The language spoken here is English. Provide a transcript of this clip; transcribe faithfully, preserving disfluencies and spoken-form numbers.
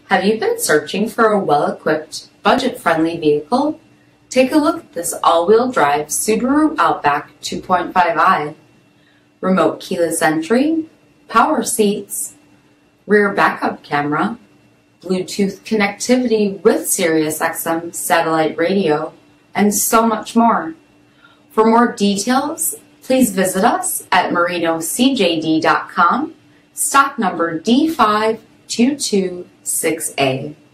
Have you been searching for a well-equipped, budget-friendly vehicle? Take a look at this all-wheel drive Subaru Outback two point five i. Remote keyless entry, power seats, rear backup camera, Bluetooth connectivity with Sirius X M satellite radio, and so much more. For more details, please visit us at merino c j d dot com, stock number D five two two six A.